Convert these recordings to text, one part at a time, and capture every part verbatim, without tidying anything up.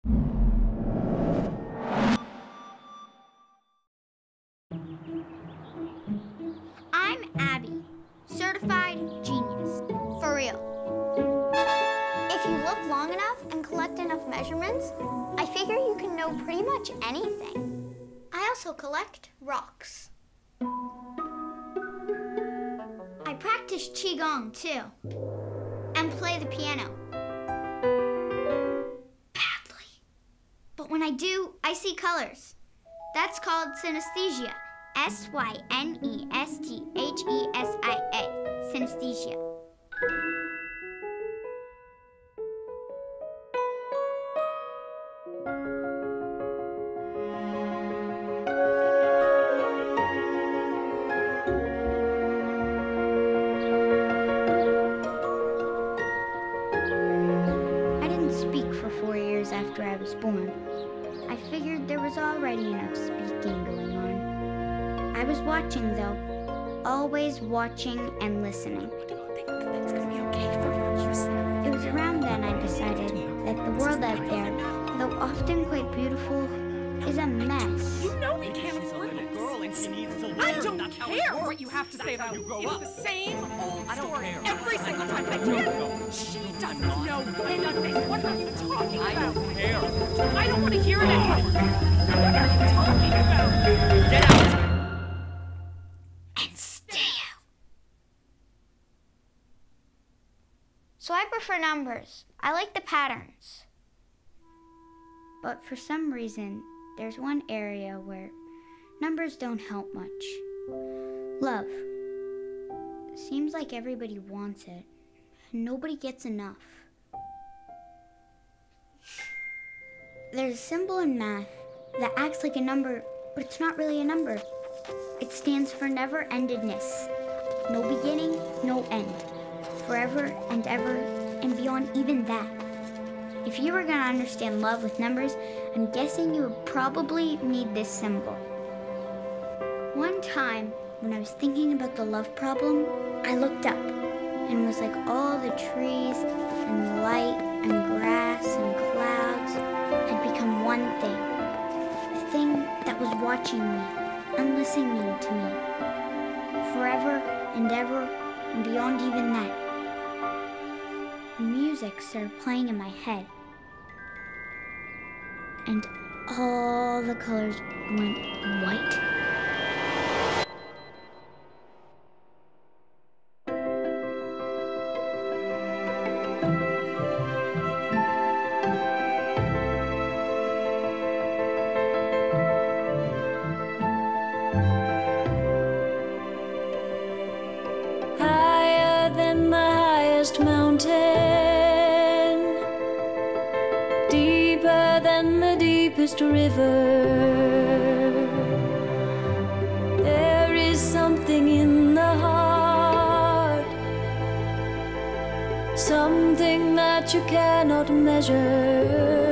I'm Abby, certified genius, for real. If you look long enough and collect enough measurements, I figure you can know pretty much anything. I also collect rocks. I practice Qigong too, and play the piano. Badly. But when I do, I see colors. That's called synesthesia. S Y N E S T H E S I A, synesthesia. I didn't speak for four years after I was born. I figured there was already enough speaking going on. I was watching, though. Always watching and listening. I don't think that's gonna be okay for what you said. It was around then I decided that the world out there, though often quite beautiful, is a mess. You know we can't afford this. I don't care what you have to say about it. It's the same old story every single time. I can't. She doesn't know anything. What are you talking about? I don't care. I don't want to hear it anymore. What are you talking about? Get out! So I prefer numbers. I like the patterns. But for some reason, there's one area where numbers don't help much. Love. Seems like everybody wants it, and nobody gets enough. There's a symbol in math that acts like a number, but it's not really a number. It stands for never-endedness. No beginning, no end. Forever and ever and beyond even that. If you were gonna understand love with numbers, I'm guessing you would probably need this symbol. One time, when I was thinking about the love problem, I looked up and was like all the trees and light and grass and clouds had become one thing. A thing that was watching me and listening to me. Forever and ever and beyond even that. The music started playing in my head. And all the colors went white. Higher than the highest mountain, deeper than the deepest river, there is something in the heart, something that you cannot measure,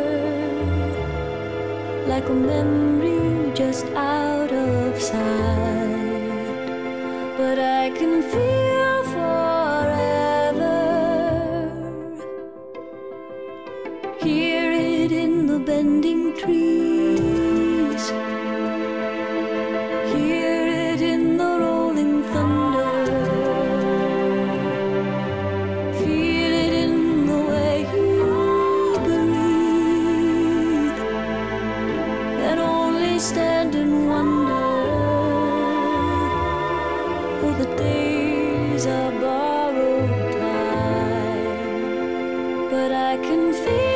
like a memory just out of sight, but I can feel forever. Hear it in the bending trees, hear it in the rolling thunder, feel it in the way you breathe, then only stand and wonder. Oh, the days are borrowed time, but I can feel